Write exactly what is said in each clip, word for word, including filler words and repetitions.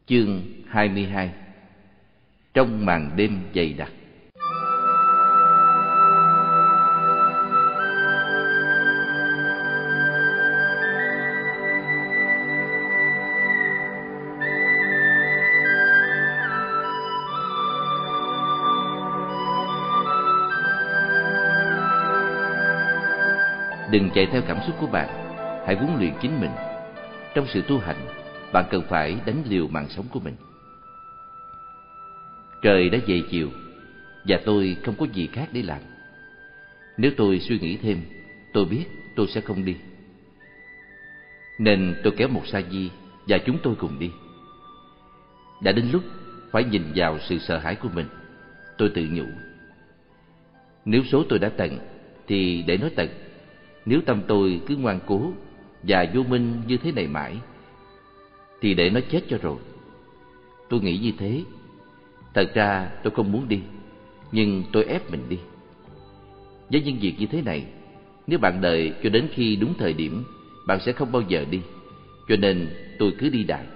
Chương hai mươi hai. Trong màn đêm dày đặc. Đừng chạy theo cảm xúc của bạn, hãy huấn luyện chính mình. Trong sự tu hành, bạn cần phải đánh liều mạng sống của mình. Trời đã về chiều và tôi không có gì khác để làm. Nếu tôi suy nghĩ thêm, tôi biết tôi sẽ không đi. Nên tôi kéo một sa di và chúng tôi cùng đi. Đã đến lúc phải nhìn vào sự sợ hãi của mình. Tôi tự nhủ, nếu số tôi đã tận thì để nó tận. Nếu tâm tôi cứ ngoan cố và vô minh như thế này mãi thì để nó chết cho rồi. Tôi nghĩ như thế. Thật ra tôi không muốn đi, nhưng tôi ép mình đi. Với những việc như thế này, nếu bạn đợi cho đến khi đúng thời điểm, bạn sẽ không bao giờ đi. Cho nên tôi cứ đi đại.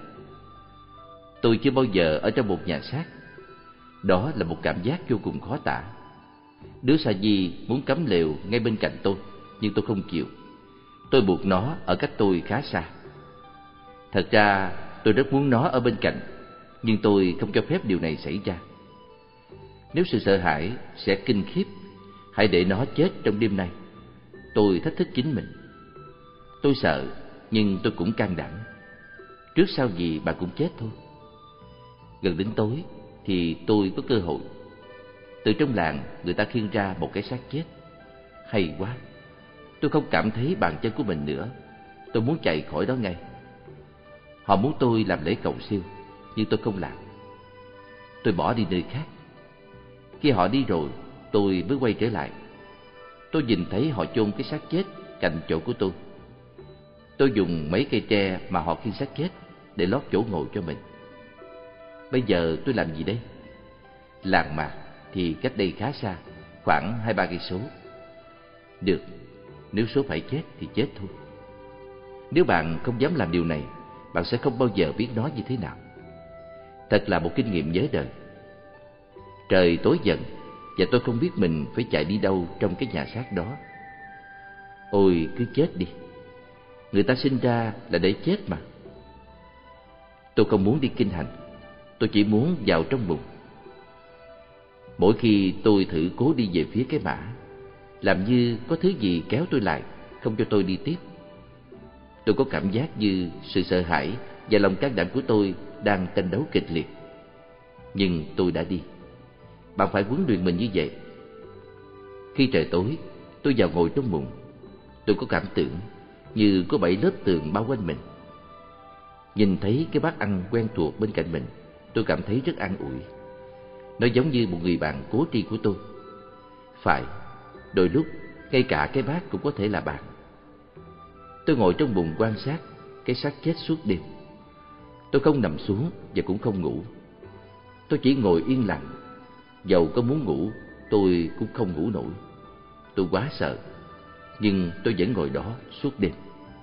Tôi chưa bao giờ ở trong một nhà xác. Đó là một cảm giác vô cùng khó tả. Đứa sa di muốn cắm lều ngay bên cạnh tôi, nhưng tôi không chịu. Tôi buộc nó ở cách tôi khá xa. Thật ra tôi rất muốn nó ở bên cạnh, nhưng tôi không cho phép điều này xảy ra. Nếu sự sợ hãi sẽ kinh khiếp, hãy để nó chết trong đêm nay. Tôi thách thức chính mình. Tôi sợ, nhưng tôi cũng can đảm. Trước sau gì bạn cũng chết thôi. Gần đến tối thì tôi có cơ hội. Từ trong làng người ta khiêng ra một cái xác chết. Hay quá. Tôi không cảm thấy bàn chân của mình nữa. Tôi muốn chạy khỏi đó ngay. Họ muốn tôi làm lễ cầu siêu, nhưng tôi không làm. Tôi bỏ đi nơi khác. Khi họ đi rồi, tôi mới quay trở lại. Tôi nhìn thấy họ chôn cái xác chết cạnh chỗ của tôi. Tôi dùng mấy cây tre mà họ khiêng xác chết để lót chỗ ngồi cho mình. Bây giờ tôi làm gì đây? Làng mạc thì cách đây khá xa, khoảng hai ba cây số. Được, nếu số phải chết thì chết thôi. Nếu bạn không dám làm điều này, bạn sẽ không bao giờ biết nó như thế nào. Thật là một kinh nghiệm nhớ đời. Trời tối dần và tôi không biết mình phải chạy đi đâu trong cái nhà xác đó. Ôi, cứ chết đi. Người ta sinh ra là để chết mà. Tôi không muốn đi kinh hành. Tôi chỉ muốn vào trong bùn. Mỗi khi tôi thử cố đi về phía cái mã, làm như có thứ gì kéo tôi lại, không cho tôi đi tiếp. Tôi có cảm giác như sự sợ hãi và lòng can đảm của tôi đang tranh đấu kịch liệt. Nhưng tôi đã đi. Bạn phải huấn luyện mình như vậy. Khi trời tối, tôi vào ngồi trong mùng. Tôi có cảm tưởng như có bảy lớp tường bao quanh mình. Nhìn thấy cái bát ăn quen thuộc bên cạnh mình, tôi cảm thấy rất an ủi. Nó giống như một người bạn cố tri của tôi. Phải, đôi lúc ngay cả cái bát cũng có thể là bạn. Tôi ngồi trong bùn quan sát cái xác chết suốt đêm. Tôi không nằm xuống và cũng không ngủ. Tôi chỉ ngồi yên lặng. Dầu có muốn ngủ, tôi cũng không ngủ nổi. Tôi quá sợ, nhưng tôi vẫn ngồi đó suốt đêm.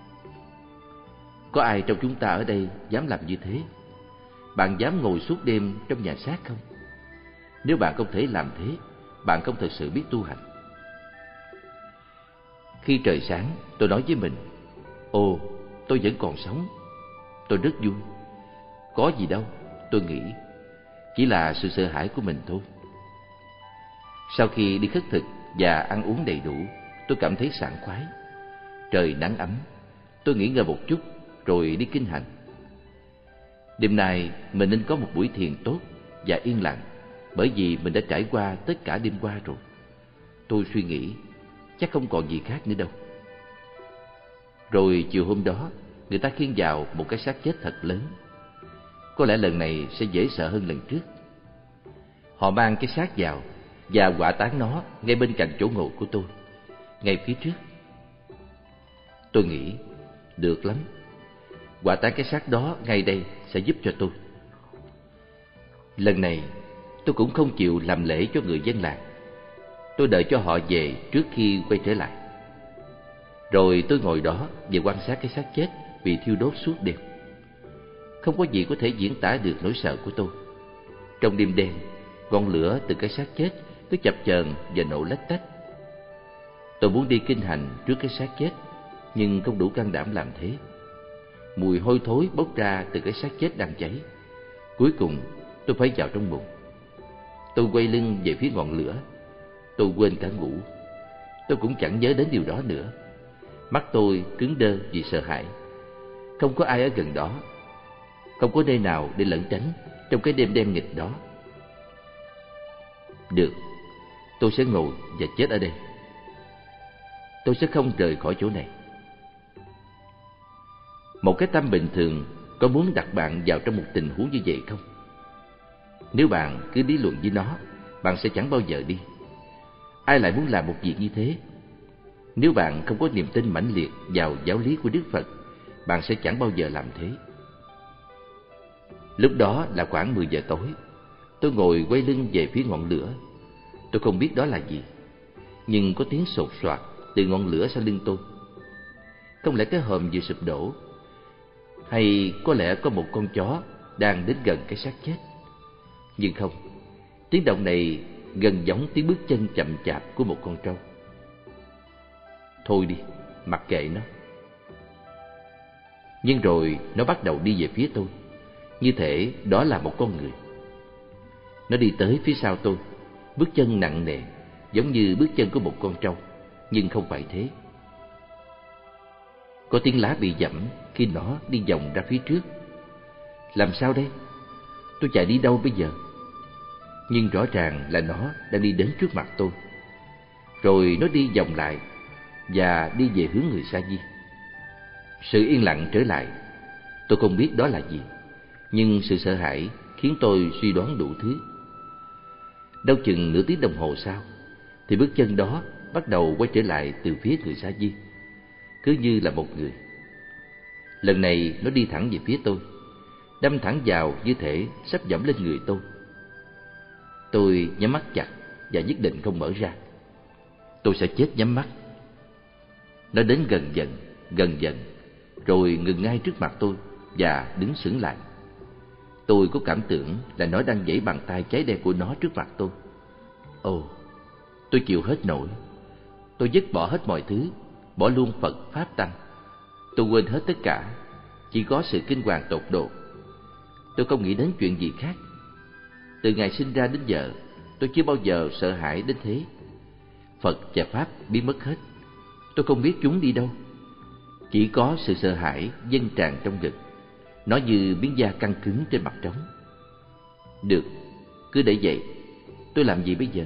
Có ai trong chúng ta ở đây dám làm như thế? Bạn dám ngồi suốt đêm trong nhà xác không? Nếu bạn không thể làm thế, bạn không thực sự biết tu hành. Khi trời sáng, tôi nói với mình, ồ, tôi vẫn còn sống. Tôi rất vui. Có gì đâu, tôi nghĩ. Chỉ là sự sợ hãi của mình thôi. Sau khi đi khất thực và ăn uống đầy đủ, tôi cảm thấy sảng khoái. Trời nắng ấm. Tôi nghỉ ngơi một chút rồi đi kinh hành. Đêm nay mình nên có một buổi thiền tốt và yên lặng, bởi vì mình đã trải qua tất cả đêm qua rồi. Tôi suy nghĩ chắc không còn gì khác nữa đâu. Rồi chiều hôm đó, người ta khiêng vào một cái xác chết thật lớn. Có lẽ lần này sẽ dễ sợ hơn lần trước. Họ mang cái xác vào và hỏa táng nó ngay bên cạnh chỗ ngồi của tôi, ngay phía trước. Tôi nghĩ, được lắm. Hỏa táng cái xác đó ngay đây sẽ giúp cho tôi. Lần này, tôi cũng không chịu làm lễ cho người dân làng. Tôi đợi cho họ về trước khi quay trở lại. Rồi tôi ngồi đó và quan sát cái xác chết bị thiêu đốt suốt đêm. Không có gì có thể diễn tả được nỗi sợ của tôi. Trong đêm đen, ngọn lửa từ cái xác chết cứ chập chờn và nổ lách tách. Tôi muốn đi kinh hành trước cái xác chết, nhưng không đủ can đảm làm thế. Mùi hôi thối bốc ra từ cái xác chết đang cháy. Cuối cùng tôi phải vào trong bụng. Tôi quay lưng về phía ngọn lửa. Tôi quên cả ngủ. Tôi cũng chẳng nhớ đến điều đó nữa. Mắt tôi cứng đơ vì sợ hãi. Không có ai ở gần đó. Không có nơi nào để lẩn tránh trong cái đêm đen nghịch đó. Được, tôi sẽ ngồi và chết ở đây. Tôi sẽ không rời khỏi chỗ này. Một cái tâm bình thường có muốn đặt bạn vào trong một tình huống như vậy không? Nếu bạn cứ lý luận với nó, bạn sẽ chẳng bao giờ đi. Ai lại muốn làm một việc như thế? Nếu bạn không có niềm tin mãnh liệt vào giáo lý của Đức Phật, bạn sẽ chẳng bao giờ làm thế. Lúc đó là khoảng mười giờ tối. Tôi ngồi quay lưng về phía ngọn lửa. Tôi không biết đó là gì, nhưng có tiếng sột soạt từ ngọn lửa sau lưng tôi. Không lẽ cái hòm vừa sụp đổ? Hay có lẽ có một con chó đang đến gần cái xác chết? Nhưng không, tiếng động này gần giống tiếng bước chân chậm chạp của một con trâu. Thôi đi, mặc kệ nó. Nhưng rồi nó bắt đầu đi về phía tôi, như thể đó là một con người. Nó đi tới phía sau tôi, bước chân nặng nề, giống như bước chân của một con trâu, nhưng không phải thế. Có tiếng lá bị giẫm khi nó đi vòng ra phía trước. Làm sao đây? Tôi chạy đi đâu bây giờ? Nhưng rõ ràng là nó đang đi đến trước mặt tôi. Rồi nó đi vòng lại và đi về hướng người sa di. Sự yên lặng trở lại. Tôi không biết đó là gì, nhưng sự sợ hãi khiến tôi suy đoán đủ thứ. Đâu chừng nửa tiếng đồng hồ sau thì bước chân đó bắt đầu quay trở lại từ phía người sa di, cứ như là một người. Lần này nó đi thẳng về phía tôi, đâm thẳng vào như thể sắp dẫm lên người tôi. Tôi nhắm mắt chặt và nhất định không mở ra. Tôi sẽ chết nhắm mắt. Nó đến gần dần, gần dần, rồi ngừng ngay trước mặt tôi và đứng sững lại. Tôi có cảm tưởng là nó đang giãy bàn tay cháy đen của nó trước mặt tôi. Ồ, tôi chịu hết nổi. Tôi dứt bỏ hết mọi thứ, bỏ luôn Phật Pháp Tăng. Tôi quên hết tất cả, chỉ có sự kinh hoàng tột độ. Tôi không nghĩ đến chuyện gì khác. Từ ngày sinh ra đến giờ, tôi chưa bao giờ sợ hãi đến thế. Phật và Pháp biến mất hết. Tôi không biết chúng đi đâu. Chỉ có sự sợ hãi dâng tràn trong ngực. Nó như miếng da căng cứng trên mặt trống. Được, cứ để vậy. Tôi làm gì bây giờ?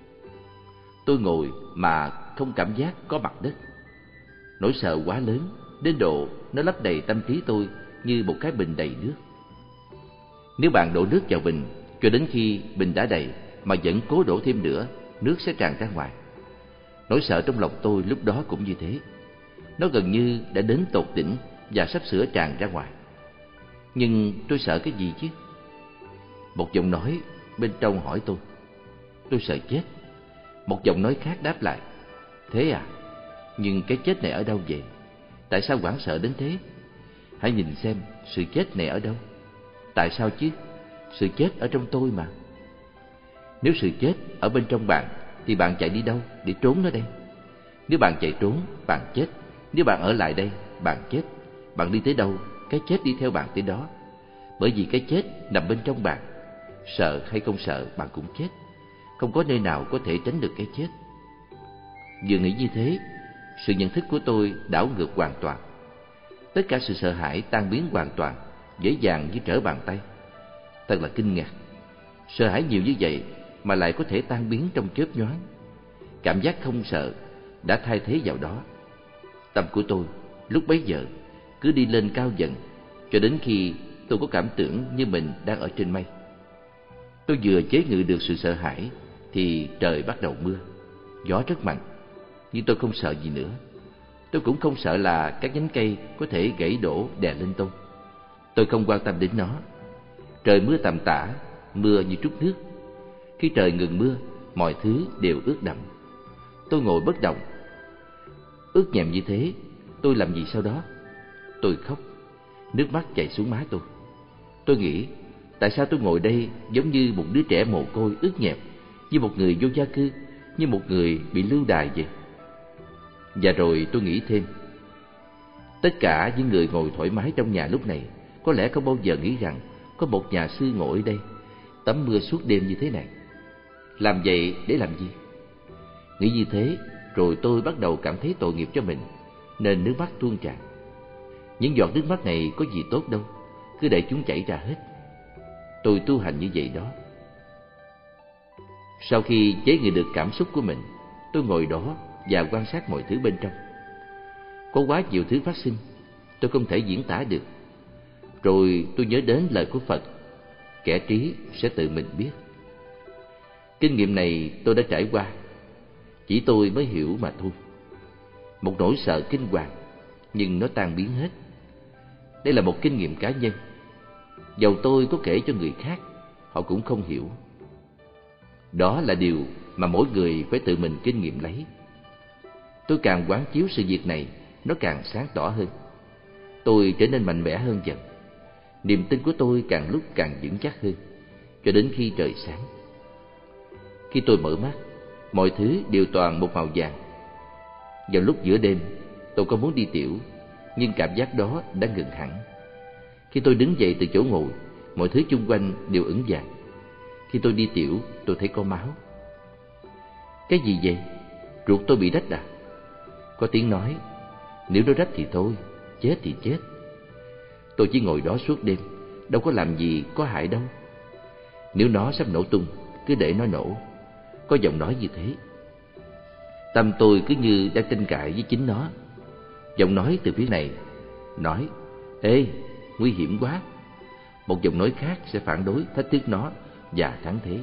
Tôi ngồi mà không cảm giác có mặt đất. Nỗi sợ quá lớn, đến độ nó lấp đầy tâm trí tôi như một cái bình đầy nước. Nếu bạn đổ nước vào bình cho đến khi bình đã đầy mà vẫn cố đổ thêm nữa, nước sẽ tràn ra ngoài. Nỗi sợ trong lòng tôi lúc đó cũng như thế. Nó gần như đã đến tột đỉnh và sắp sửa tràn ra ngoài. Nhưng tôi sợ cái gì chứ? Một giọng nói bên trong hỏi tôi. Tôi sợ chết. Một giọng nói khác đáp lại. Thế à? Nhưng cái chết này ở đâu vậy? Tại sao hoảng sợ đến thế? Hãy nhìn xem sự chết này ở đâu. Tại sao chứ? Sự chết ở trong tôi mà. Nếu sự chết ở bên trong bạn thì bạn chạy đi đâu để trốn nó đây? Nếu bạn chạy trốn, bạn chết. Nếu bạn ở lại đây, bạn chết. Bạn đi tới đâu, cái chết đi theo bạn tới đó. Bởi vì cái chết nằm bên trong bạn. Sợ hay không sợ, bạn cũng chết. Không có nơi nào có thể tránh được cái chết. Vừa nghĩ như thế, sự nhận thức của tôi đảo ngược hoàn toàn. Tất cả sự sợ hãi tan biến hoàn toàn, dễ dàng như trở bàn tay. Thật là kinh ngạc. Sợ hãi nhiều như vậy mà lại có thể tan biến trong chớp nhoáng. Cảm giác không sợ đã thay thế vào đó. Tâm của tôi lúc bấy giờ cứ đi lên cao dần, cho đến khi tôi có cảm tưởng như mình đang ở trên mây. Tôi vừa chế ngự được sự sợ hãi thì trời bắt đầu mưa. Gió rất mạnh, nhưng tôi không sợ gì nữa. Tôi cũng không sợ là các nhánh cây có thể gãy đổ đè lên tôi. Tôi không quan tâm đến nó. Trời mưa tầm tã, mưa như trút nước. Khi trời ngừng mưa, mọi thứ đều ướt đẫm. Tôi ngồi bất động. Ướt nhèm như thế, tôi làm gì sau đó? Tôi khóc, nước mắt chảy xuống má tôi. Tôi nghĩ, tại sao tôi ngồi đây giống như một đứa trẻ mồ côi ướt nhẹp, như một người vô gia cư, như một người bị lưu đày vậy? Và rồi tôi nghĩ thêm, tất cả những người ngồi thoải mái trong nhà lúc này có lẽ không bao giờ nghĩ rằng có một nhà sư ngồi ở đây tắm mưa suốt đêm như thế này. Làm vậy để làm gì? Nghĩ như thế, rồi tôi bắt đầu cảm thấy tội nghiệp cho mình, nên nước mắt tuôn tràn. Những giọt nước mắt này có gì tốt đâu, cứ để chúng chảy ra hết. Tôi tu hành như vậy đó. Sau khi chế ngự được cảm xúc của mình, tôi ngồi đó và quan sát mọi thứ bên trong. Có quá nhiều thứ phát sinh, tôi không thể diễn tả được. Rồi tôi nhớ đến lời của Phật, kẻ trí sẽ tự mình biết. Kinh nghiệm này tôi đã trải qua, chỉ tôi mới hiểu mà thôi. Một nỗi sợ kinh hoàng, nhưng nó tan biến hết. Đây là một kinh nghiệm cá nhân. Dầu tôi có kể cho người khác, họ cũng không hiểu. Đó là điều mà mỗi người phải tự mình kinh nghiệm lấy. Tôi càng quán chiếu sự việc này, nó càng sáng tỏ hơn. Tôi trở nên mạnh mẽ hơn dần. Niềm tin của tôi càng lúc càng vững chắc hơn, cho đến khi trời sáng. Khi tôi mở mắt, mọi thứ đều toàn một màu vàng. Vào lúc giữa đêm, tôi có muốn đi tiểu, nhưng cảm giác đó đã ngừng hẳn. Khi tôi đứng dậy từ chỗ ngồi, mọi thứ chung quanh đều ửng vàng. Khi tôi đi tiểu, tôi thấy có máu. Cái gì vậy? Ruột tôi bị rách à? Có tiếng nói, nếu nó rách thì thôi, chết thì chết. Tôi chỉ ngồi đó suốt đêm, đâu có làm gì có hại đâu. Nếu nó sắp nổ tung, cứ để nó nổ. Có giọng nói như thế. Tâm tôi cứ như đang tranh cãi với chính nó. Giọng nói từ phía này nói, ê, nguy hiểm quá. Một giọng nói khác sẽ phản đối, thách thức nó và thắng thế.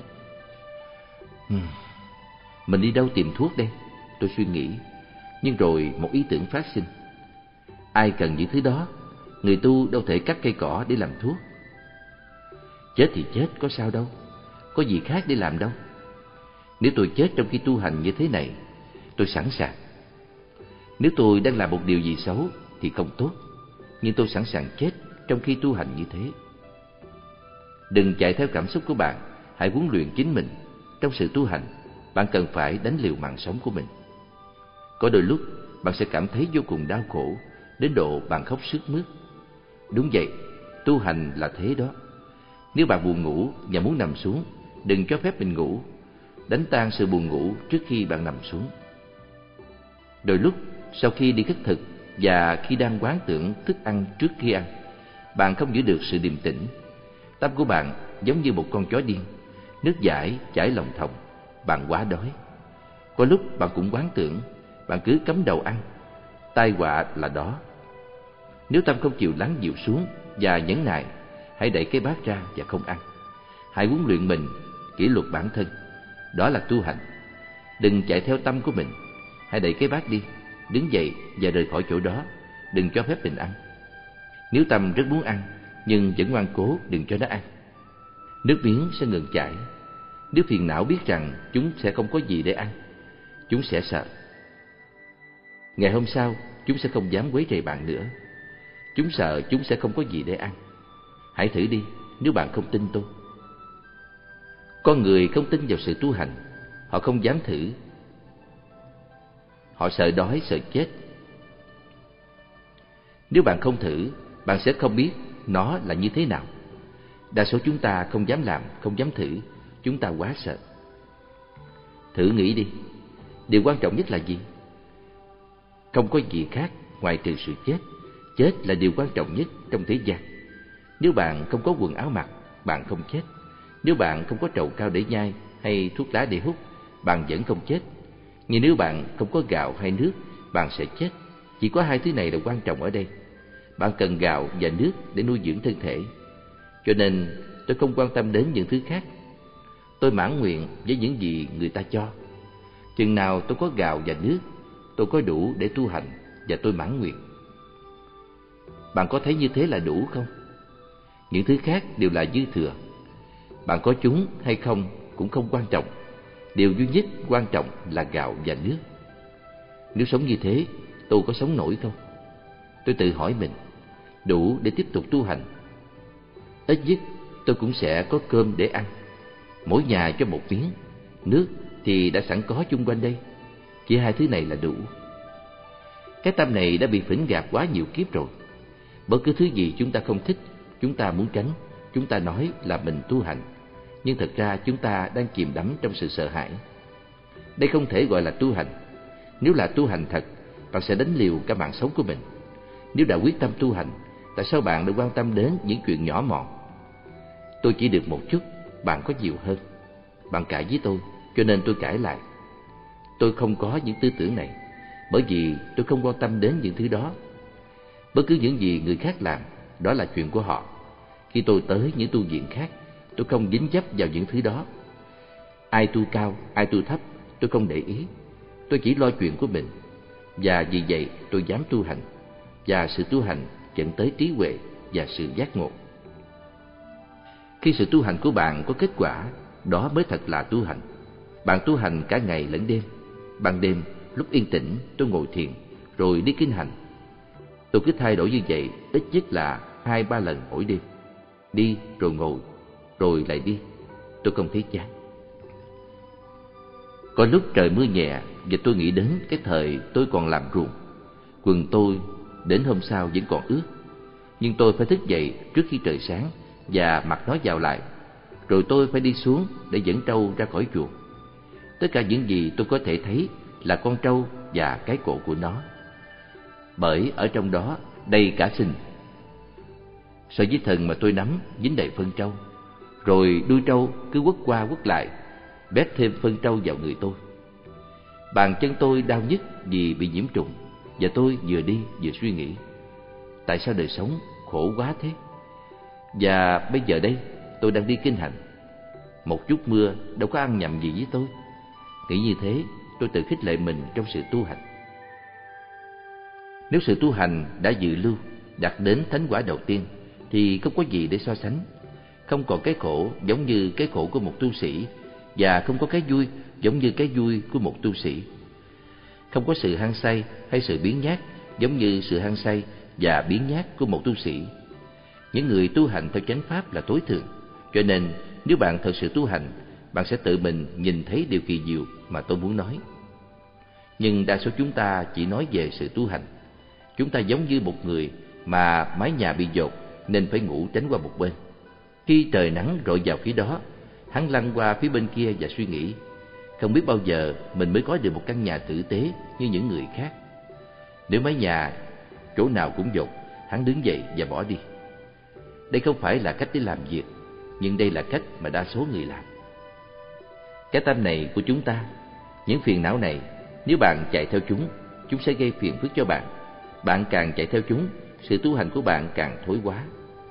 Mình đi đâu tìm thuốc đây? Tôi suy nghĩ. Nhưng rồi một ý tưởng phát sinh. Ai cần những thứ đó? Người tu đâu thể cắt cây cỏ để làm thuốc. Chết thì chết, có sao đâu. Có gì khác để làm đâu. Nếu tôi chết trong khi tu hành như thế này, tôi sẵn sàng. Nếu tôi đang làm một điều gì xấu thì không tốt, nhưng tôi sẵn sàng chết trong khi tu hành như thế. Đừng chạy theo cảm xúc của bạn, hãy huấn luyện chính mình. Trong sự tu hành, bạn cần phải đánh liều mạng sống của mình. Có đôi lúc bạn sẽ cảm thấy vô cùng đau khổ, đến độ bạn khóc sướt mướt. Đúng vậy, tu hành là thế đó. Nếu bạn buồn ngủ và muốn nằm xuống, đừng cho phép mình ngủ. Đánh tan sự buồn ngủ trước khi bạn nằm xuống. Đôi lúc, sau khi đi khất thực và khi đang quán tưởng thức ăn trước khi ăn, bạn không giữ được sự điềm tĩnh. Tâm của bạn giống như một con chó điên, nước dãi chảy lòng thòng. Bạn quá đói. Có lúc bạn cũng quán tưởng, bạn cứ cắm đầu ăn. Tai họa là đó. Nếu tâm không chịu lắng dịu xuống và nhẫn nại, hãy đẩy cái bát ra và không ăn. Hãy huấn luyện mình, kỷ luật bản thân. Đó là tu hành. Đừng chạy theo tâm của mình. Hãy đẩy cái bát đi, đứng dậy và rời khỏi chỗ đó. Đừng cho phép mình ăn. Nếu tâm rất muốn ăn, nhưng vẫn ngoan cố, đừng cho nó ăn. Nước miếng sẽ ngừng chảy. Nếu phiền não biết rằng chúng sẽ không có gì để ăn, chúng sẽ sợ. Ngày hôm sau, chúng sẽ không dám quấy rầy bạn nữa. Chúng sợ chúng sẽ không có gì để ăn. Hãy thử đi, nếu bạn không tin tôi. Con người không tin vào sự tu hành, họ không dám thử. Họ sợ đói, sợ chết. Nếu bạn không thử, bạn sẽ không biết nó là như thế nào. Đa số chúng ta không dám làm, không dám thử. Chúng ta quá sợ. Thử nghĩ đi, điều quan trọng nhất là gì? Không có gì khác ngoài trừ sự chết. Chết là điều quan trọng nhất trong thế gian. Nếu bạn không có quần áo mặc, bạn không chết. Nếu bạn không có trầu cao để nhai hay thuốc lá để hút, bạn vẫn không chết. Nhưng nếu bạn không có gạo hay nước, bạn sẽ chết. Chỉ có hai thứ này là quan trọng ở đây. Bạn cần gạo và nước để nuôi dưỡng thân thể. Cho nên tôi không quan tâm đến những thứ khác. Tôi mãn nguyện với những gì người ta cho. Chừng nào tôi có gạo và nước, tôi có đủ để tu hành và tôi mãn nguyện. Bạn có thấy như thế là đủ không? Những thứ khác đều là dư thừa. Bạn có chúng hay không cũng không quan trọng. Điều duy nhất quan trọng là gạo và nước. Nếu sống như thế, tôi có sống nổi không? Tôi tự hỏi mình, đủ để tiếp tục tu hành. Ít nhất tôi cũng sẽ có cơm để ăn. Mỗi nhà cho một miếng, nước thì đã sẵn có chung quanh đây. Chỉ hai thứ này là đủ. Cái tâm này đã bị phỉnh gạt quá nhiều kiếp rồi. Bất cứ thứ gì chúng ta không thích, chúng ta muốn tránh, chúng ta nói là mình tu hành, nhưng thật ra chúng ta đang chìm đắm trong sự sợ hãi. Đây không thể gọi là tu hành. Nếu là tu hành thật, bạn sẽ đánh liều cả mạng sống của mình. Nếu đã quyết tâm tu hành, tại sao bạn lại quan tâm đến những chuyện nhỏ mọn? Tôi chỉ được một chút, bạn có nhiều hơn. Bạn cãi với tôi, cho nên tôi cãi lại. Tôi không có những tư tưởng này, bởi vì tôi không quan tâm đến những thứ đó. Bất cứ những gì người khác làm, đó là chuyện của họ. Khi tôi tới những tu viện khác, tôi không dính dấp vào những thứ đó. Ai tu cao, ai tu thấp, tôi không để ý. Tôi chỉ lo chuyện của mình. Và vì vậy tôi dám tu hành. Và sự tu hành dẫn tới trí huệ và sự giác ngộ. Khi sự tu hành của bạn có kết quả, đó mới thật là tu hành. Bạn tu hành cả ngày lẫn đêm. Ban đêm, lúc yên tĩnh, tôi ngồi thiền, rồi đi kinh hành. Tôi cứ thay đổi như vậy ít nhất là hai ba lần mỗi đêm. Đi rồi ngồi, rồi lại đi. Tôi không thấy chán. Có lúc trời mưa nhẹ và tôi nghĩ đến cái thời tôi còn làm ruộng. Quần tôi đến hôm sau vẫn còn ướt, nhưng tôi phải thức dậy trước khi trời sáng và mặc nó vào lại. Rồi tôi phải đi xuống để dẫn trâu ra khỏi chuồng. Tất cả những gì tôi có thể thấy là con trâu và cái cổ của nó, bởi ở trong đó đầy cả sình. Sợi dây thừng mà tôi nắm dính đầy phân trâu. Rồi đuôi trâu cứ quất qua quất lại, bét thêm phân trâu vào người tôi. Bàn chân tôi đau nhức vì bị nhiễm trùng, và tôi vừa đi vừa suy nghĩ, tại sao đời sống khổ quá thế? Và bây giờ đây tôi đang đi kinh hành. Một chút mưa đâu có ăn nhầm gì với tôi. Nghĩ như thế, tôi tự khích lệ mình trong sự tu hành. Nếu sự tu hành đã dự lưu, đạt đến thánh quả đầu tiên, thì không có gì để so sánh. Không còn cái khổ giống như cái khổ của một tu sĩ, và không có cái vui giống như cái vui của một tu sĩ. Không có sự hăng say hay sự biếng nhác giống như sự hăng say và biếng nhác của một tu sĩ. Những người tu hành theo chánh pháp là tối thượng, cho nên nếu bạn thật sự tu hành, bạn sẽ tự mình nhìn thấy điều kỳ diệu mà tôi muốn nói. Nhưng đa số chúng ta chỉ nói về sự tu hành. Chúng ta giống như một người mà mái nhà bị dột nên phải ngủ tránh qua một bên. Khi trời nắng rọi vào phía đó, hắn lăn qua phía bên kia và suy nghĩ, không biết bao giờ mình mới có được một căn nhà tử tế như những người khác. Nếu mái nhà chỗ nào cũng dột, hắn đứng dậy và bỏ đi. Đây không phải là cách để làm việc, nhưng đây là cách mà đa số người làm. Cái tâm này của chúng ta, những phiền não này, nếu bạn chạy theo chúng, chúng sẽ gây phiền phức cho bạn. Bạn càng chạy theo chúng, sự tu hành của bạn càng thối quá.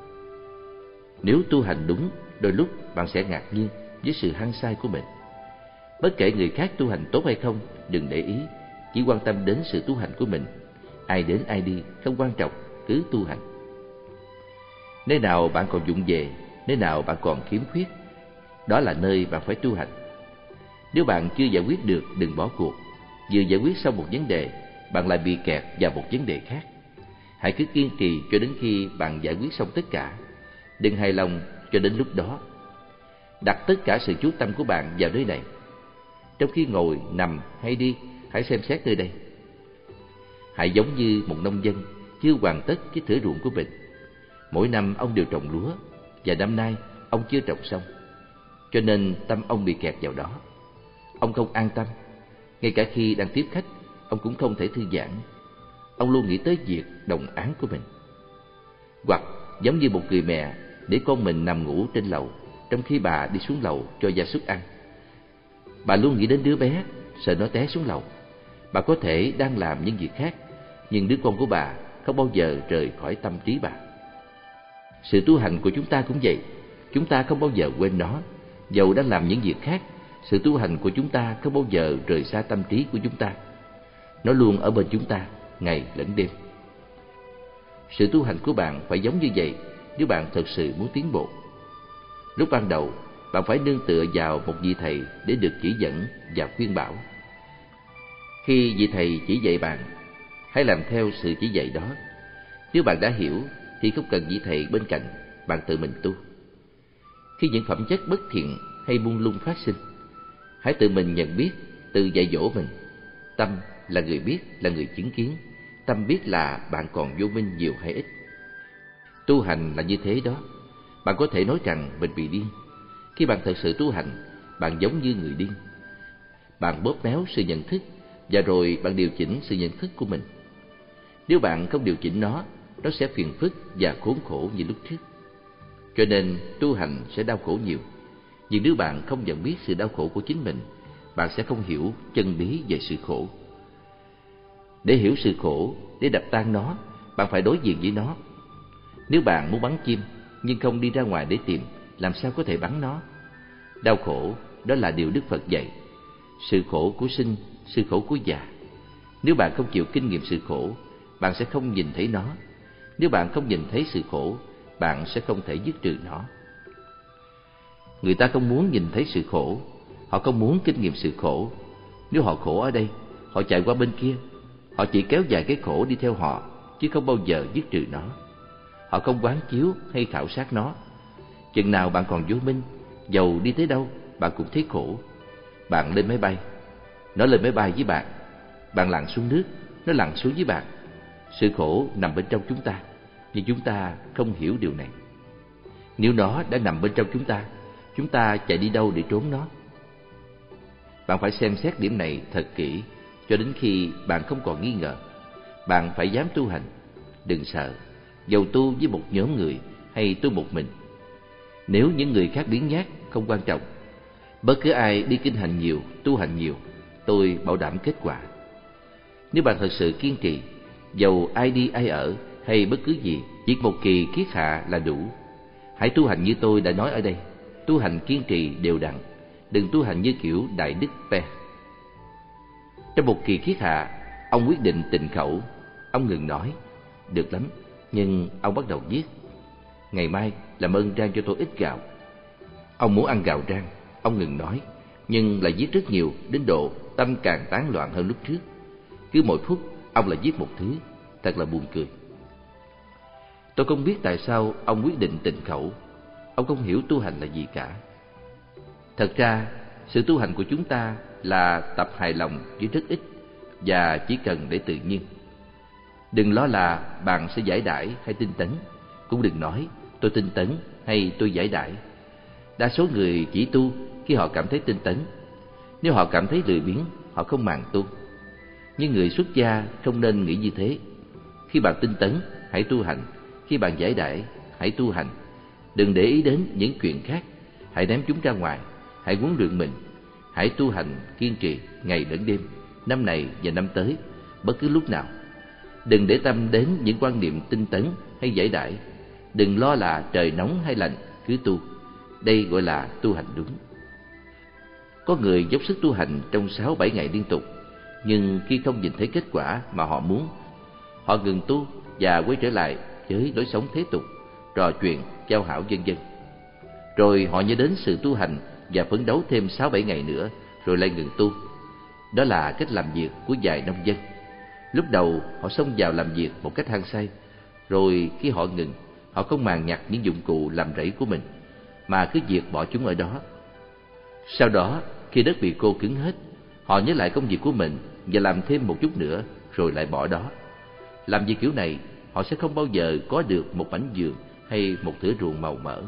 Nếu tu hành đúng, đôi lúc bạn sẽ ngạc nhiên với sự hăng say của mình. Bất kể người khác tu hành tốt hay không, đừng để ý, chỉ quan tâm đến sự tu hành của mình. Ai đến ai đi, không quan trọng, cứ tu hành. Nơi nào bạn còn vụng về, nơi nào bạn còn khiếm khuyết, đó là nơi bạn phải tu hành. Nếu bạn chưa giải quyết được, đừng bỏ cuộc. Vừa giải quyết xong một vấn đề, bạn lại bị kẹt vào một vấn đề khác. Hãy cứ kiên trì cho đến khi bạn giải quyết xong tất cả. Đừng hài lòng cho đến lúc đó. Đặt tất cả sự chú tâm của bạn vào nơi này. Trong khi ngồi, nằm hay đi, hãy xem xét nơi đây. Hãy giống như một nông dân chưa hoàn tất cái thửa ruộng của mình. Mỗi năm ông đều trồng lúa, và năm nay ông chưa trồng xong, cho nên tâm ông bị kẹt vào đó. Ông không an tâm. Ngay cả khi đang tiếp khách, ông cũng không thể thư giãn. Ông luôn nghĩ tới việc đồng áng của mình. Hoặc giống như một người mẹ để con mình nằm ngủ trên lầu, trong khi bà đi xuống lầu cho gia súc ăn. Bà luôn nghĩ đến đứa bé, sợ nó té xuống lầu. Bà có thể đang làm những việc khác, nhưng đứa con của bà không bao giờ rời khỏi tâm trí bà. Sự tu hành của chúng ta cũng vậy. Chúng ta không bao giờ quên nó. Dầu đang làm những việc khác, sự tu hành của chúng ta không bao giờ rời xa tâm trí của chúng ta. Nó luôn ở bên chúng ta, ngày lẫn đêm. Sự tu hành của bạn phải giống như vậy nếu bạn thật sự muốn tiến bộ. Lúc ban đầu, bạn phải nương tựa vào một vị thầy để được chỉ dẫn và khuyên bảo. Khi vị thầy chỉ dạy bạn, hãy làm theo sự chỉ dạy đó. Nếu bạn đã hiểu thì không cần vị thầy bên cạnh, bạn tự mình tu. Khi những phẩm chất bất thiện hay buông lung phát sinh, hãy tự mình nhận biết, tự dạy dỗ mình. Tâm là người biết, là người chứng kiến. Tâm biết là bạn còn vô minh nhiều hay ít. Tu hành là như thế đó. Bạn có thể nói rằng mình bị điên. Khi bạn thật sự tu hành, bạn giống như người điên. Bạn bóp méo sự nhận thức, và rồi bạn điều chỉnh sự nhận thức của mình. Nếu bạn không điều chỉnh nó, nó sẽ phiền phức và khốn khổ như lúc trước. Cho nên tu hành sẽ đau khổ nhiều. Nhưng nếu bạn không nhận biết sự đau khổ của chính mình, bạn sẽ không hiểu chân lý về sự khổ. Để hiểu sự khổ, để đập tan nó, bạn phải đối diện với nó. Nếu bạn muốn bắn chim nhưng không đi ra ngoài để tìm, làm sao có thể bắn nó? Đau khổ, đó là điều Đức Phật dạy. Sự khổ của sinh, sự khổ của già. Nếu bạn không chịu kinh nghiệm sự khổ, bạn sẽ không nhìn thấy nó. Nếu bạn không nhìn thấy sự khổ, bạn sẽ không thể dứt trừ nó. Người ta không muốn nhìn thấy sự khổ, họ không muốn kinh nghiệm sự khổ. Nếu họ khổ ở đây, họ chạy qua bên kia. Họ chỉ kéo dài cái khổ đi theo họ, chứ không bao giờ dứt trừ nó. Họ không quán chiếu hay khảo sát nó. Chừng nào bạn còn vô minh, dầu đi tới đâu, bạn cũng thấy khổ. Bạn lên máy bay, nó lên máy bay với bạn. Bạn lặn xuống nước, nó lặn xuống với bạn. Sự khổ nằm bên trong chúng ta, nhưng chúng ta không hiểu điều này. Nếu nó đã nằm bên trong chúng ta, chúng ta chạy đi đâu để trốn nó? Bạn phải xem xét điểm này thật kỹ, cho đến khi bạn không còn nghi ngờ. Bạn phải dám tu hành. Đừng sợ, dầu tu với một nhóm người hay tu một mình. Nếu những người khác biến nhát, không quan trọng. Bất cứ ai đi kinh hành nhiều, tu hành nhiều, tôi bảo đảm kết quả. Nếu bạn thật sự kiên trì, dầu ai đi ai ở hay bất cứ gì, chỉ một kỳ kiết hạ là đủ. Hãy tu hành như tôi đã nói ở đây. Tu hành kiên trì đều đặn. Đừng tu hành như kiểu Đại Đức Pe. Trong một kỳ kiết hạ, ông quyết định tịnh khẩu. Ông ngừng nói. Được lắm. Nhưng ông bắt đầu viết. Ngày mai làm ơn rang cho tôi ít gạo. Ông muốn ăn gạo rang. Ông ngừng nói. Nhưng lại viết rất nhiều, đến độ tâm càng tán loạn hơn lúc trước. Cứ mỗi phút ông lại viết một thứ. Thật là buồn cười. Tôi không biết tại sao ông quyết định tịnh khẩu. Ông không hiểu tu hành là gì cả. Thật ra, sự tu hành của chúng ta là tập hài lòng với rất ít, và chỉ cần để tự nhiên. Đừng lo là bạn sẽ giải đãi hay tinh tấn. Cũng đừng nói tôi tinh tấn hay tôi giải đãi. Đa số người chỉ tu khi họ cảm thấy tinh tấn. Nếu họ cảm thấy lười biếng, họ không màng tu. Nhưng người xuất gia không nên nghĩ như thế. Khi bạn tinh tấn, hãy tu hành. Khi bạn giải đãi, hãy tu hành. Đừng để ý đến những chuyện khác. Hãy ném chúng ra ngoài. Hãy huấn luyện mình. Hãy tu hành kiên trì ngày lẫn đêm, năm này và năm tới, bất cứ lúc nào. Đừng để tâm đến những quan niệm tinh tấn hay giải đãi. Đừng lo là trời nóng hay lạnh, cứ tu. Đây gọi là tu hành đúng. Có người dốc sức tu hành trong sáu bảy ngày liên tục, nhưng khi không nhìn thấy kết quả mà họ muốn, họ ngừng tu và quay trở lại với lối sống thế tục, trò chuyện, giao hảo vân vân. Rồi họ nhớ đến sự tu hành và phấn đấu thêm sáu bảy ngày nữa, rồi lại ngừng tu. Đó là cách làm việc của vài nông dân. Lúc đầu họ xông vào làm việc một cách hăng say, rồi khi họ ngừng, họ không màng nhặt những dụng cụ làm rẫy của mình, mà cứ diệt bỏ chúng ở đó. Sau đó, khi đất bị khô cứng hết, họ nhớ lại công việc của mình và làm thêm một chút nữa, rồi lại bỏ đó. Làm việc kiểu này, họ sẽ không bao giờ có được một mảnh vườn hay một thửa ruộng màu mỡ.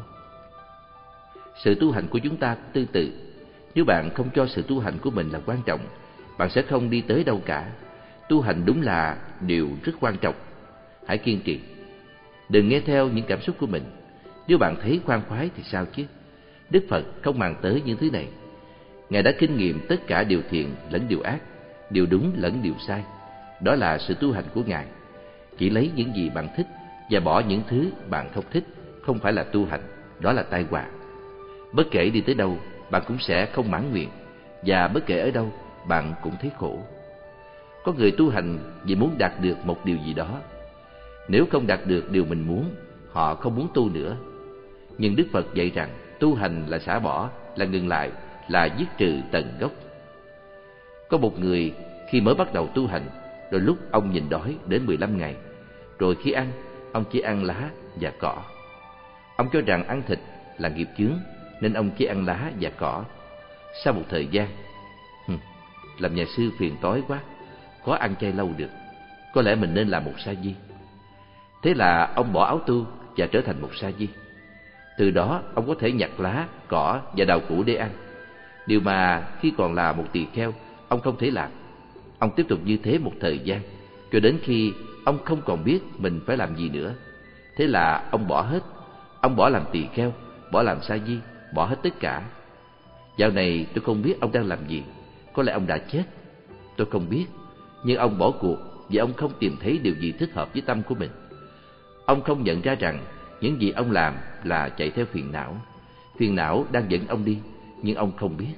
Sự tu hành của chúng ta tương tự. Nếu bạn không cho sự tu hành của mình là quan trọng, bạn sẽ không đi tới đâu cả. Tu hành đúng là điều rất quan trọng. Hãy kiên trì. Đừng nghe theo những cảm xúc của mình. Nếu bạn thấy khoan khoái thì sao chứ? Đức Phật không màng tới những thứ này. Ngài đã kinh nghiệm tất cả điều thiện lẫn điều ác, điều đúng lẫn điều sai. Đó là sự tu hành của Ngài. Chỉ lấy những gì bạn thích và bỏ những thứ bạn không thích không phải là tu hành, đó là tai họa. Bất kể đi tới đâu, bạn cũng sẽ không mãn nguyện, và bất kể ở đâu, bạn cũng thấy khổ. Có người tu hành vì muốn đạt được một điều gì đó. Nếu không đạt được điều mình muốn, họ không muốn tu nữa. Nhưng Đức Phật dạy rằng tu hành là xả bỏ, là ngừng lại, là dứt trừ tận gốc. Có một người khi mới bắt đầu tu hành, đôi lúc ông nhịn đói đến mười lăm ngày, rồi khi ăn, ông chỉ ăn lá và cỏ. Ông cho rằng ăn thịt là nghiệp chướng, nên ông chỉ ăn lá và cỏ. Sau một thời gian, hừm, làm nhà sư phiền toái quá, khó ăn chay lâu được, có lẽ mình nên làm một sa di. Thế là ông bỏ áo tu và trở thành một sa di. Từ đó ông có thể nhặt lá, cỏ và đào củ để ăn, điều mà khi còn là một tỳ kheo ông không thể làm. Ông tiếp tục như thế một thời gian, cho đến khi ông không còn biết mình phải làm gì nữa. Thế là ông bỏ hết. Ông bỏ làm tỳ kheo, bỏ làm sa di, bỏ hết tất cả. Dạo này tôi không biết ông đang làm gì. Có lẽ ông đã chết, tôi không biết. Nhưng ông bỏ cuộc vì ông không tìm thấy điều gì thích hợp với tâm của mình. Ông không nhận ra rằng những gì ông làm là chạy theo phiền não. Phiền não đang dẫn ông đi, nhưng ông không biết.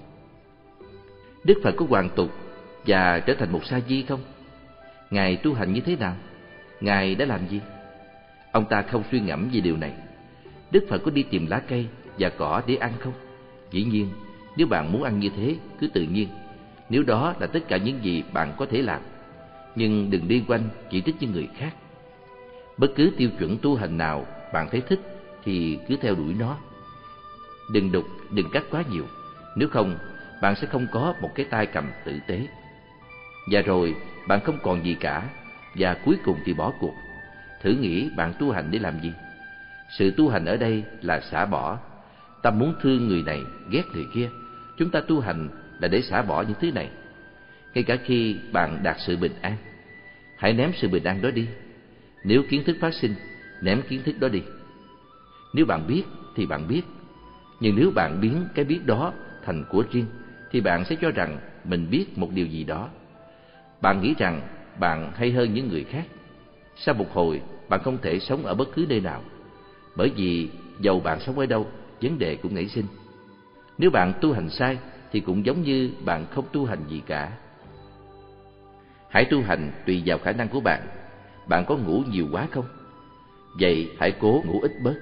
Đức Phật có hoàn tục và trở thành một sa di không? Ngài tu hành như thế nào? Ngài đã làm gì? Ông ta không suy ngẫm về điều này. Đức Phật có đi tìm lá cây và cỏ để ăn không? Dĩ nhiên, nếu bạn muốn ăn như thế, cứ tự nhiên. Nếu đó là tất cả những gì bạn có thể làm. Nhưng đừng đi quanh chỉ trích những người khác. Bất cứ tiêu chuẩn tu hành nào bạn thấy thích thì cứ theo đuổi nó. Đừng đục, đừng cắt quá nhiều. Nếu không, bạn sẽ không có một cái tay cầm tử tế. Và rồi bạn không còn gì cả, và cuối cùng thì bỏ cuộc. Thử nghĩ bạn tu hành để làm gì? Sự tu hành ở đây là xả bỏ. Tâm muốn thương người này, ghét người kia. Chúng ta tu hành là để xả bỏ những thứ này. Ngay cả khi bạn đạt sự bình an, hãy ném sự bình an đó đi. Nếu kiến thức phát sinh, ném kiến thức đó đi. Nếu bạn biết thì bạn biết. Nhưng nếu bạn biến cái biết đó thành của riêng, thì bạn sẽ cho rằng mình biết một điều gì đó. Bạn nghĩ rằng bạn hay hơn những người khác. Sau một hồi, bạn không thể sống ở bất cứ nơi nào, bởi vì dầu bạn sống ở đâu, vấn đề cũng nảy sinh. Nếu bạn tu hành sai thì cũng giống như bạn không tu hành gì cả. Hãy tu hành tùy vào khả năng của bạn. Bạn có ngủ nhiều quá không? Vậy hãy cố ngủ ít bớt.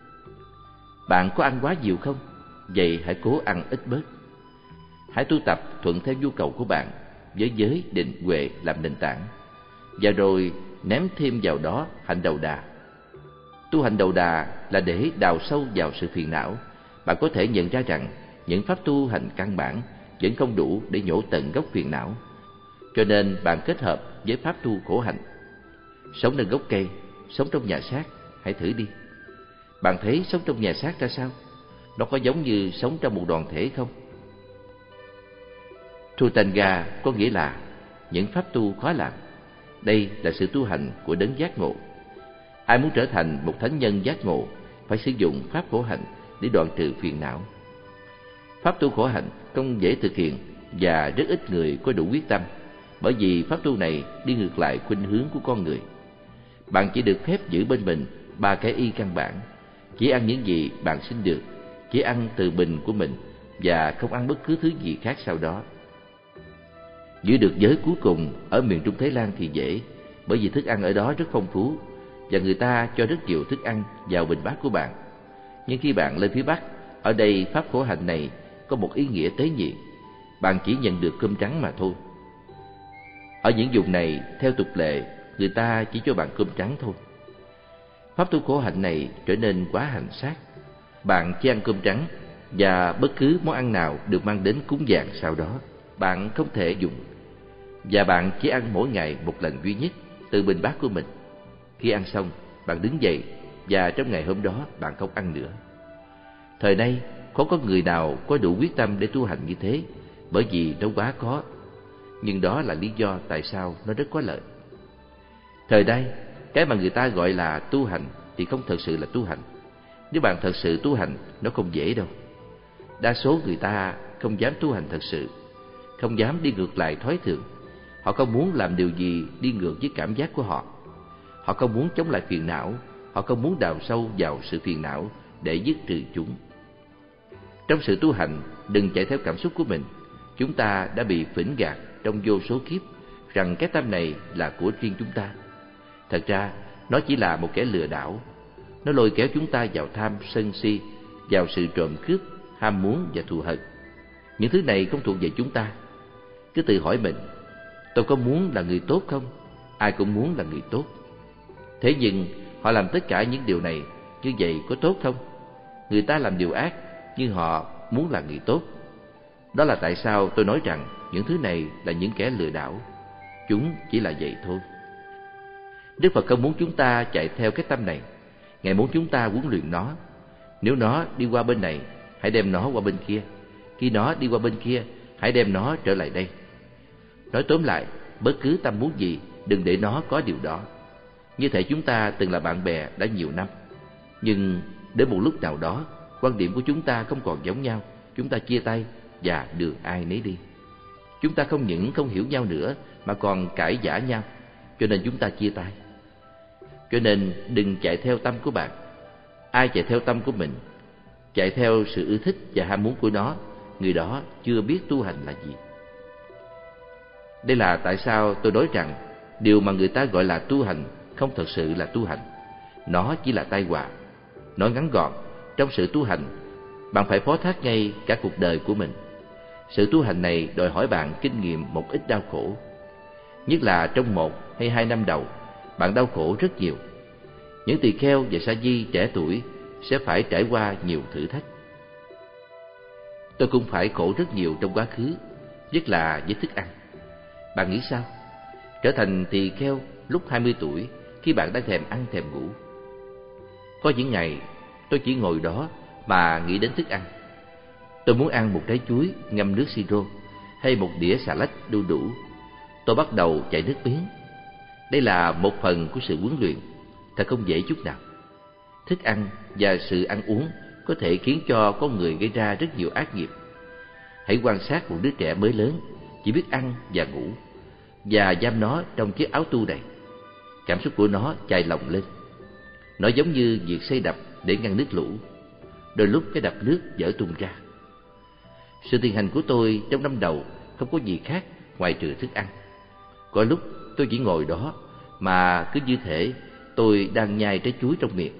Bạn có ăn quá nhiều không? Vậy hãy cố ăn ít bớt. Hãy tu tập thuận theo nhu cầu của bạn, với giới, định, huệ làm nền tảng. Và rồi ném thêm vào đó hạnh đầu đà. Tu hành đầu đà là để đào sâu vào sự phiền não. Bạn có thể nhận ra rằng những pháp tu hành căn bản vẫn không đủ để nhổ tận gốc phiền não. Cho nên bạn kết hợp với pháp tu khổ hạnh. Sống nơi gốc cây, sống trong nhà xác, hãy thử đi. Bạn thấy sống trong nhà xác ra sao? Nó có giống như sống trong một đoàn thể không? Thutanga có nghĩa là những pháp tu khó làm. Đây là sự tu hành của đấng giác ngộ. Ai muốn trở thành một thánh nhân giác ngộ phải sử dụng pháp khổ hạnh để đoạn trừ phiền não. Pháp tu khổ hạnh không dễ thực hiện và rất ít người có đủ quyết tâm, bởi vì pháp tu này đi ngược lại khuynh hướng của con người. Bạn chỉ được phép giữ bên mình ba cái y căn bản: chỉ ăn những gì bạn xin được, chỉ ăn từ bình của mình và không ăn bất cứ thứ gì khác sau đó. Giữ được giới cuối cùng ở miền Trung Thái Lan thì dễ, bởi vì thức ăn ở đó rất phong phú và người ta cho rất nhiều thức ăn vào bình bát của bạn. Nhưng khi bạn lên phía Bắc, ở đây pháp khổ hạnh này có một ý nghĩa tế nhị: bạn chỉ nhận được cơm trắng mà thôi. Ở những vùng này, theo tục lệ, người ta chỉ cho bạn cơm trắng thôi. Pháp tu khổ hạnh này trở nên quá hành xác. Bạn chỉ ăn cơm trắng và bất cứ món ăn nào được mang đến cúng dường sau đó bạn không thể dùng, và bạn chỉ ăn mỗi ngày một lần duy nhất từ bình bát của mình. Khi ăn xong, bạn đứng dậy và trong ngày hôm đó bạn không ăn nữa. Thời nay không có người nào có đủ quyết tâm để tu hành như thế, bởi vì nó quá khó. Nhưng đó là lý do tại sao nó rất có lợi. Thời nay, cái mà người ta gọi là tu hành thì không thật sự là tu hành. Nếu bạn thật sự tu hành, nó không dễ đâu. Đa số người ta không dám tu hành thật sự, không dám đi ngược lại thói thường. Họ không muốn làm điều gì đi ngược với cảm giác của họ. Họ không muốn chống lại phiền não. Họ không muốn đào sâu vào sự phiền não để dứt trừ chúng. Trong sự tu hành, đừng chạy theo cảm xúc của mình. Chúng ta đã bị phỉnh gạt trong vô số kiếp rằng cái tâm này là của riêng chúng ta. Thật ra, nó chỉ là một kẻ lừa đảo. Nó lôi kéo chúng ta vào tham sân si, vào sự trộm cướp, ham muốn và thù hận. Những thứ này không thuộc về chúng ta. Cứ tự hỏi mình, tôi có muốn là người tốt không? Ai cũng muốn là người tốt. Thế nhưng họ làm tất cả những điều này như vậy có tốt không? Người ta làm điều ác, nhưng họ muốn là người tốt. Đó là tại sao tôi nói rằng những thứ này là những kẻ lừa đảo. Chúng chỉ là vậy thôi. Đức Phật không muốn chúng ta chạy theo cái tâm này. Ngài muốn chúng ta huấn luyện nó. Nếu nó đi qua bên này, hãy đem nó qua bên kia. Khi nó đi qua bên kia, hãy đem nó trở lại đây. Nói tóm lại, bất cứ tâm muốn gì, đừng để nó có điều đó. Như thể chúng ta từng là bạn bè đã nhiều năm, nhưng đến một lúc nào đó, quan điểm của chúng ta không còn giống nhau. Chúng ta chia tay và đường ai nấy đi. Chúng ta không những không hiểu nhau nữa, mà còn cãi vã nhau, cho nên chúng ta chia tay. Cho nên đừng chạy theo tâm của bạn. Ai chạy theo tâm của mình, chạy theo sự ưa thích và ham muốn của nó, người đó chưa biết tu hành là gì. Đây là tại sao tôi nói rằng điều mà người ta gọi là tu hành không thật sự là tu hành. Nó chỉ là tai họa. Nói ngắn gọn, trong sự tu hành, bạn phải phó thác ngay cả cuộc đời của mình. Sự tu hành này đòi hỏi bạn kinh nghiệm một ít đau khổ. Nhất là trong một hay hai năm đầu, bạn đau khổ rất nhiều. Những tỳ kheo và sa di trẻ tuổi sẽ phải trải qua nhiều thử thách. Tôi cũng phải khổ rất nhiều trong quá khứ, nhất là với thức ăn. Bạn nghĩ sao? Trở thành tỳ kheo lúc hai mươi tuổi, khi bạn đang thèm ăn thèm ngủ. Có những ngày tôi chỉ ngồi đó mà nghĩ đến thức ăn. Tôi muốn ăn một trái chuối ngâm nước siro hay một đĩa xà lách đu đủ. Tôi bắt đầu chảy nước miếng. Đây là một phần của sự huấn luyện, thật không dễ chút nào. Thức ăn và sự ăn uống có thể khiến cho con người gây ra rất nhiều ác nghiệp. Hãy quan sát một đứa trẻ mới lớn, chỉ biết ăn và ngủ, và giam nó trong chiếc áo tu này. Cảm xúc của nó chai lồng lên. Nó giống như việc xây đập để ngăn nước lũ. Đôi lúc cái đập nước vỡ tung ra. Sự thiền hành của tôi trong năm đầu không có gì khác ngoài trừ thức ăn. Có lúc tôi chỉ ngồi đó mà cứ như thể tôi đang nhai trái chuối trong miệng.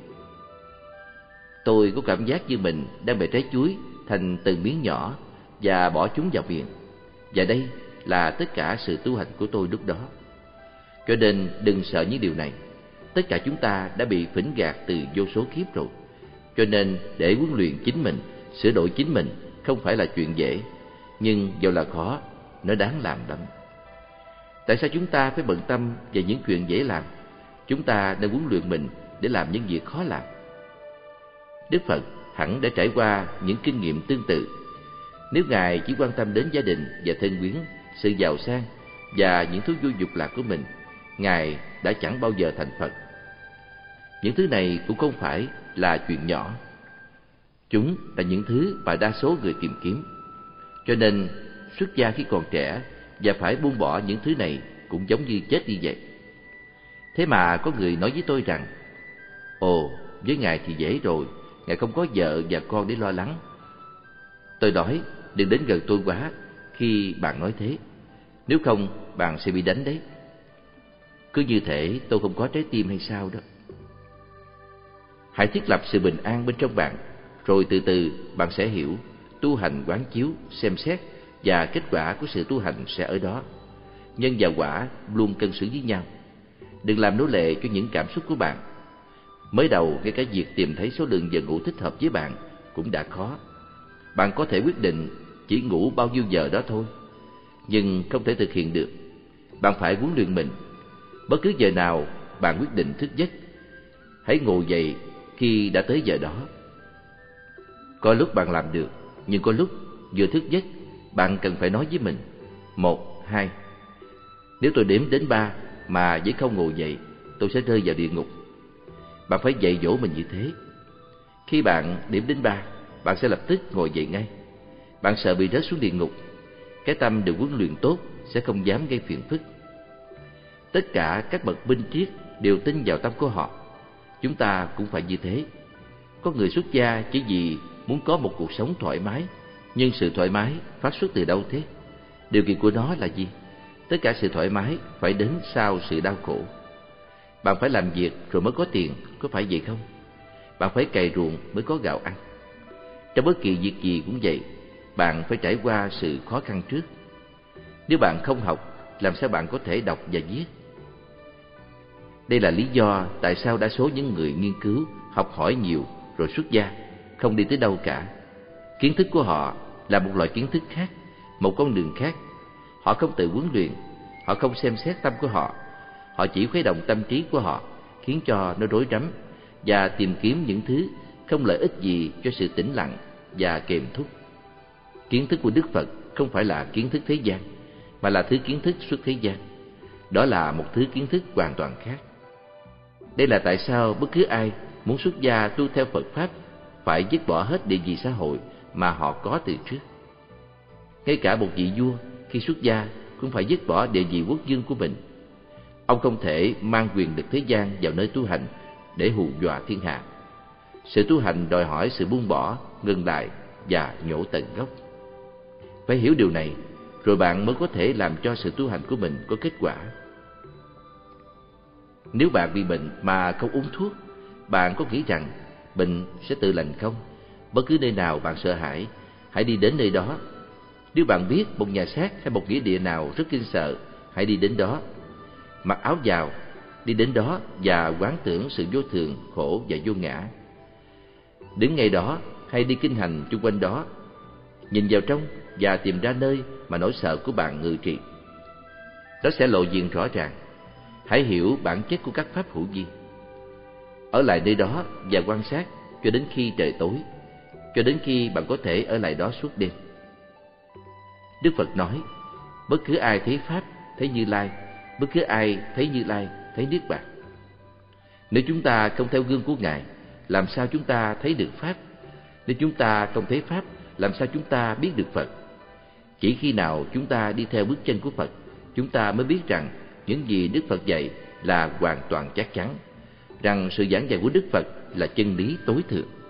Tôi có cảm giác như mình đang bẻ trái chuối thành từng miếng nhỏ và bỏ chúng vào miệng. Và đây là tất cả sự tu hành của tôi lúc đó. Cho nên đừng sợ những điều này. Tất cả chúng ta đã bị phỉnh gạt từ vô số kiếp rồi. Cho nên để huấn luyện chính mình, sửa đổi chính mình không phải là chuyện dễ. Nhưng dẫu là khó, nó đáng làm lắm. Tại sao chúng ta phải bận tâm về những chuyện dễ làm? Chúng ta đang huấn luyện mình để làm những việc khó làm. Đức Phật hẳn đã trải qua những kinh nghiệm tương tự. Nếu Ngài chỉ quan tâm đến gia đình và thân quyến, sự giàu sang và những thú vui dục lạc của mình, Ngài đã chẳng bao giờ thành Phật. Những thứ này cũng không phải là chuyện nhỏ. Chúng là những thứ mà đa số người tìm kiếm. Cho nên xuất gia khi còn trẻ và phải buông bỏ những thứ này cũng giống như chết đi vậy. Thế mà có người nói với tôi rằng: Ồ, với Ngài thì dễ rồi, Ngài không có vợ và con để lo lắng. Tôi nói, đừng đến gần tôi quá khi bạn nói thế. Nếu không, bạn sẽ bị đánh đấy. Cứ như thể tôi không có trái tim hay sao đó. Hãy thiết lập sự bình an bên trong bạn, rồi từ từ bạn sẽ hiểu. Tu hành quán chiếu, xem xét, và kết quả của sự tu hành sẽ ở đó. Nhân và quả luôn cân xứng với nhau. Đừng làm nô lệ cho những cảm xúc của bạn. Mới đầu, ngay cả việc tìm thấy số lượng giờ ngủ thích hợp với bạn cũng đã khó. Bạn có thể quyết định chỉ ngủ bao nhiêu giờ đó thôi, nhưng không thể thực hiện được. Bạn phải huấn luyện mình. Bất cứ giờ nào bạn quyết định thức giấc, hãy ngồi dậy khi đã tới giờ đó. Có lúc bạn làm được, nhưng có lúc vừa thức giấc, bạn cần phải nói với mình: Một, hai. Nếu tôi đếm đến ba mà vẫn không ngồi dậy, tôi sẽ rơi vào địa ngục. Bạn phải dạy dỗ mình như thế. Khi bạn đếm đến ba, bạn sẽ lập tức ngồi dậy ngay. Bạn sợ bị rớt xuống địa ngục. Cái tâm được huấn luyện tốt sẽ không dám gây phiền phức. Tất cả các bậc minh triết đều tin vào tâm của họ. Chúng ta cũng phải như thế. Có người xuất gia chỉ vì muốn có một cuộc sống thoải mái. Nhưng sự thoải mái phát xuất từ đâu thế? Điều kiện của nó là gì? Tất cả sự thoải mái phải đến sau sự đau khổ. Bạn phải làm việc rồi mới có tiền, có phải vậy không? Bạn phải cày ruộng mới có gạo ăn. Trong bất kỳ việc gì cũng vậy, bạn phải trải qua sự khó khăn trước. Nếu bạn không học, làm sao bạn có thể đọc và viết? Đây là lý do tại sao đa số những người nghiên cứu học hỏi nhiều rồi xuất gia, không đi tới đâu cả. Kiến thức của họ là một loại kiến thức khác, một con đường khác. Họ không tự huấn luyện, họ không xem xét tâm của họ, họ chỉ khuấy động tâm trí của họ, khiến cho nó rối rắm và tìm kiếm những thứ không lợi ích gì cho sự tĩnh lặng và kềm thúc. Kiến thức của Đức Phật không phải là kiến thức thế gian, mà là thứ kiến thức xuất thế gian. Đó là một thứ kiến thức hoàn toàn khác. Đây là tại sao bất cứ ai muốn xuất gia tu theo Phật Pháp phải dứt bỏ hết địa vị xã hội mà họ có từ trước. Ngay cả một vị vua khi xuất gia cũng phải dứt bỏ địa vị quốc vương của mình. Ông không thể mang quyền lực thế gian vào nơi tu hành để hù dọa thiên hạ. Sự tu hành đòi hỏi sự buông bỏ, ngừng lại và nhổ tận gốc. Phải hiểu điều này, rồi bạn mới có thể làm cho sự tu hành của mình có kết quả. Nếu bạn bị bệnh mà không uống thuốc, bạn có nghĩ rằng bệnh sẽ tự lành không? Bất cứ nơi nào bạn sợ hãi, hãy đi đến nơi đó. Nếu bạn biết một nhà xác hay một nghĩa địa nào rất kinh sợ, hãy đi đến đó. Mặc áo vào, đi đến đó và quán tưởng sự vô thường, khổ và vô ngã. Đứng ngay đó hay đi kinh hành chung quanh đó, nhìn vào trong và tìm ra nơi mà nỗi sợ của bạn ngự trị. Đó sẽ lộ diện rõ ràng. Hãy hiểu bản chất của các pháp hữu vi. Ở lại nơi đó và quan sát cho đến khi trời tối, cho đến khi bạn có thể ở lại đó suốt đêm. Đức Phật nói, bất cứ ai thấy Pháp, thấy Như Lai, bất cứ ai thấy Như Lai, thấy Niết Bàn. Nếu chúng ta không theo gương của Ngài, làm sao chúng ta thấy được Pháp? Nếu chúng ta không thấy Pháp, làm sao chúng ta biết được Phật? Chỉ khi nào chúng ta đi theo bước chân của Phật, chúng ta mới biết rằng những gì Đức Phật dạy là hoàn toàn chắc chắn, rằng sự giảng dạy của Đức Phật là chân lý tối thượng.